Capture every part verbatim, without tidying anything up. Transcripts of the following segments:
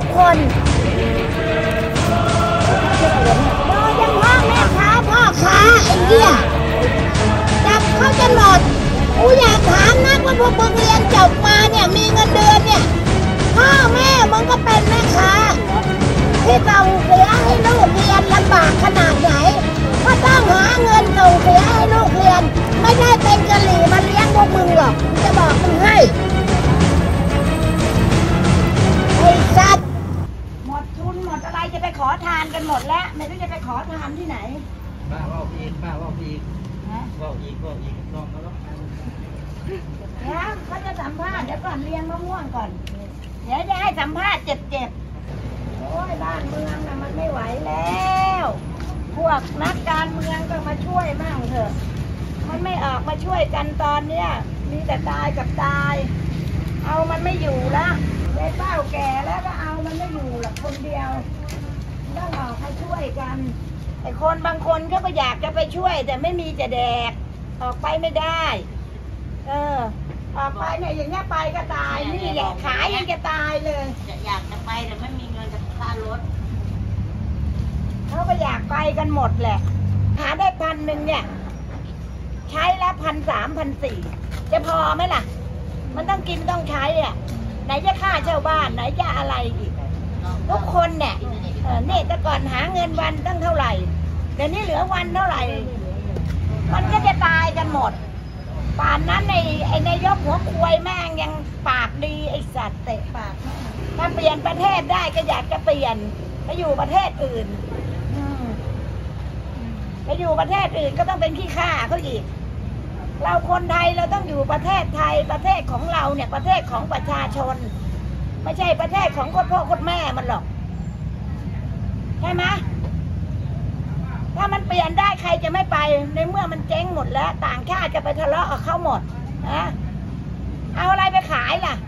คนโดยเฉพาะแม่ค้าพ่อค้าไอ้เหี้ยจับเขาจะหมดกูอยากถามนะว่าพวกมึงเรียนจบมาเนี่ยมีเงินเดือนเนี่ยพ่อแม่มึงก็เป็นแม่ค้าที่ส่งเสียให้ลูกเรียนลำบากขนาดไหนก็ต้องหาเงินส่งเสียให้ลูกเรียนไม่ได้เป็นกะหรี่มาเลี้ยงพวกมึงหรอกจะบอกมึงให้ไอ้สัตว์หมดทุนหมดอะไรจะไปขอทานกันหมดแล้วไม่รู้จะไปขอทานที่ไหนป้าว่าอีกป้าว่าอีกว่าอีกว่าอีกลองมาแล้วแล้วเขาจะสัมภาษณ์เดี๋ยวก่อนเรียงมะม่วงก่อนเดี๋ยวจะให้สัมภาษณ์เจ็บๆโอ้ยบ้านเมืองน่ะมันไม่ไหวแล้วพวกนักการเมืองก็มาช่วยมั่งเถอะมันไม่ออกมาช่วยกันตอนเนี้ยมีแต่ตายกับตายเอามันไม่อยู่แล้วได้เป้าแก่แล้วก็เอามันไม่อยู่หรอกคนเดียวต้องออกมาช่วยกันไอ้คนบางคนก็อยากจะไปช่วยแต่ไม่มีจะแดกออกไปไม่ได้เออออกไปเนี่ยอย่างเงี้ยไปก็ตายนี่แหละขายยังจะตายเลยอยากจะไปแต่ไม่มีเงินจะค่ารถเขาก็อยากไปกันหมดแหละหาได้พันหนึ่งเนี่ยใช้แล้วพันสามพันสี่จะพอไหมล่ะมันต้องกินต้องใช้อ่ะไหนจะค่าเช่าบ้านไหนจะอะไรอีกทุกคนเนี่ยเออเนี่ยแต่ก่อนหาเงินวันตั้งเท่าไหร่เดี๋ยวนี้เหลือวันเท่าไหร่มันก็จะตายกันหมดป่านนั้นไอ้ไอ้นายกหัวควยแม่งยังปากดีไอ้สัตว์เตะปากถ้าเปลี่ยนประเทศได้ก็อยากจะเปลี่ยนไปอยู่ประเทศอื่นไปอยู่ประเทศอื่นก็ต้องเป็นขี้ข้าเขาอีกเราคนไทยเราต้องอยู่ประเทศไทยประเทศของเราเนี่ยประเทศของประชาชนไม่ใช่ประเทศของคนพ่อคนแม่มันหรอกใช่ไหมถ้ามันเปลี่ยนได้ใครจะไม่ไปในเมื่อมันเจ๊งหมดแล้วต่างชาติจะไปทะเลาะกับเขาหมดนะเอาอะไรไปขายล่ะ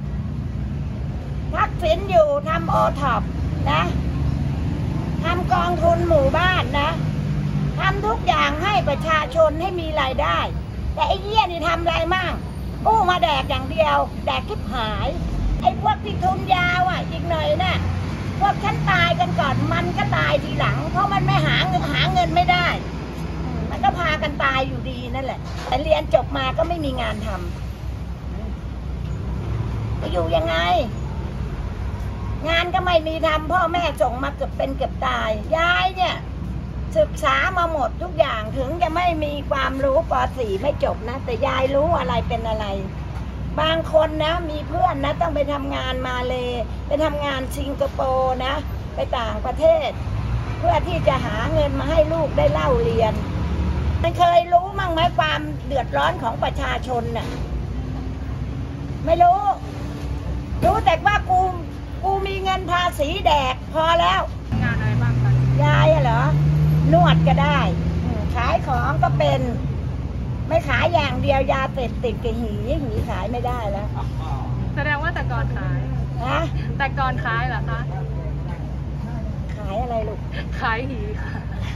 ทักษิณอยู่ทำโอท็อปนะทำกองทุนหมู่บ้านนะทำทุกอย่างให้ประชาชนให้มีรายได้แต่ไอ้เหี้ยนี่ทำอะไรมั่งกู้มาแดกอย่างเดียวแดกทิพหายไอ้พวกที่ทุนยาวอ่ะอีกหน่อยนะพวกฉันตายกันก่อนมันก็ตายทีหลังเพราะมันไม่หาเงินหาเงินไม่ได้มันก็พากันตายอยู่ดีนั่นแหละแต่เรียนจบมาก็ไม่มีงานทำจะอยู่ยังไงงานก็ไม่มีทำพ่อแม่ส่งมาเกือบเป็นเกือบตายยายเนี่ยศึกษามาหมดทุกอย่างถึงจะไม่มีความรู้ป.สี่ ไม่จบนะแต่ยายรู้อะไรเป็นอะไรบางคนนะมีเพื่อนนะต้องไปทำงานมาเลยไปทำงานสิงคโปร์นะไปต่างประเทศเพื่อที่จะหาเงินมาให้ลูกได้เล่าเรียนมันเคยรู้มั่งไหมความเดือดร้อนของประชาชนน่ะไม่รู้รู้แต่ว่ากูกูมีเงินภาษีแดกพอแล้วงานอะไรบ้างคะยายเหรอนวดก็ได้ขายของก็เป็นไม่ขายอย่างเดียวยาเสพติดกับหีหีขายไม่ได้แล้วแสดงว่าแต่ก่อนขายนะแต่ก่อนขายเหรอคะขายอะไรลูกขายหีค่ะ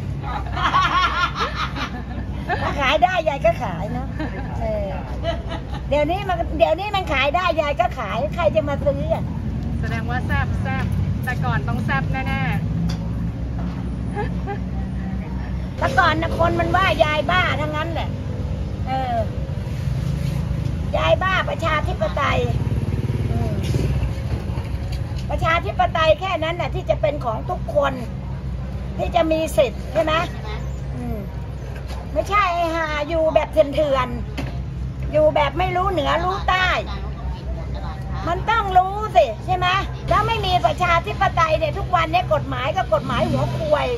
ถ้าขายได้ยายก็ขายนะเออเดี๋ยวนี้มันเดี๋ยวนี้มันขายได้ยายก็ขายใครจะมาซื้ออ่ะแสดงว่าแซบแซบแต่ก่อนต้องแซบแน่ๆแต่ก่อนนะคนมันว่ายายบ้าทั้งนั้นแหละเออยายบ้าประชาธิปไตยประชาธิปไตยแค่นั้นน่ะที่จะเป็นของทุกคนที่จะมีสิทธิ์ใช่ไหมไม่ใช่ไอ้ห่าอยู่แบบเถื่อนๆอยู่แบบไม่รู้เหนือรู้ใต้มันต้องรู้สิใช่ไหมแล้วไม่มีประชาธิปไตยเนี่ยทุกวันนี้กฎหมายก็กฎหมายหัวควย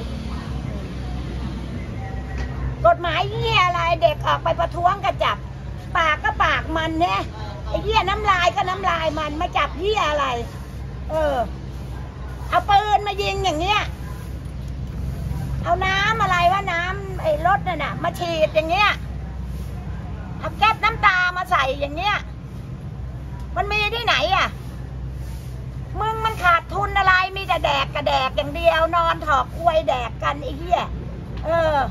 กฎหมายเหี้ยอะไรเด็กออกไปประท้วงก็จับปากก็ปากมันเนี่ยไอ้เหี้ยน้ำลายก็น้ำลายมันมาจับเหี้ยอะไรเออเอาปืนมายิงอย่างเงี้ยเอาน้ำอะไรวะน้ำไอ้รถน่ะนะมาฉีดอย่างเงี้ยเอาแก๊สน้ำตามาใส่อย่างเงี้ยมันมีที่ไหนอ่ะมึงมันขาดทุนอะไรมีแต่แดกกระแดกอย่างเดียวนอนถอกควยแดกกันไอ้เหี้ยเออ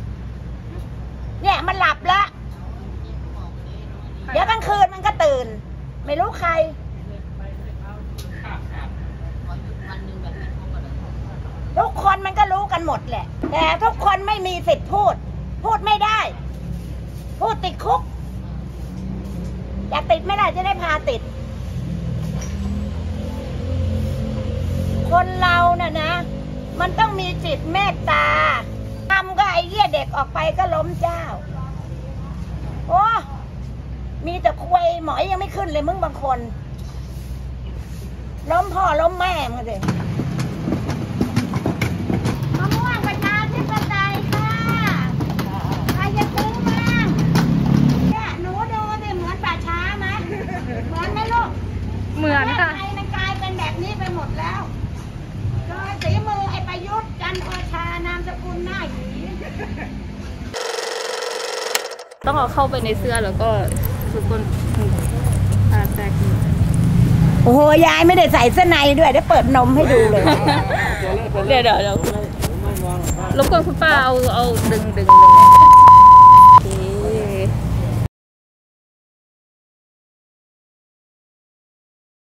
เนี่ยมันหลับแล้วเดี๋ยวกลางคืนมันก็ตื่นไม่รู้ใครหมดแหละแต่ทุกคนไม่มีสิทธิ์พูด พูดไม่ได้ พูดติดคุกอยากติดไม่ได้จะได้พาติด คนเราน่ะนะ มันต้องมีจิตเมตตาทำก็ไอ้เหี้ยเด็กออกไปก็ล้มเจ้าโอ้มีแต่ควยหมอยยังไม่ขึ้นเลยมึงบางคนล้มพ่อล้มแม่มึงเลยมะม่วงประชาธิปไตยค่ะใครจะซื้อบ้างเนี่ยหนูดูสิเหมือนป่าช้าไหมเหมือนไหมลูกเหมือนค่ะไทยมันกลายเป็นแบบนี้ไปหมดแล้วโดยสีมือไอ้ประยุทธ์จันทร์โอชานามสกุลหน้าหยีต้องเอาเข้าไปในเสื้อแล้วก็ทุกคนตาแตกโอ้โหยายไม่ได้ใส่เสื้อในด้วยได้เปิดนมให้ดูเลยเดี๋ยวเดี๋ยวเดี๋ยวไม่มองรบกวนคุณป้าเอาเอาดึงดึงดึง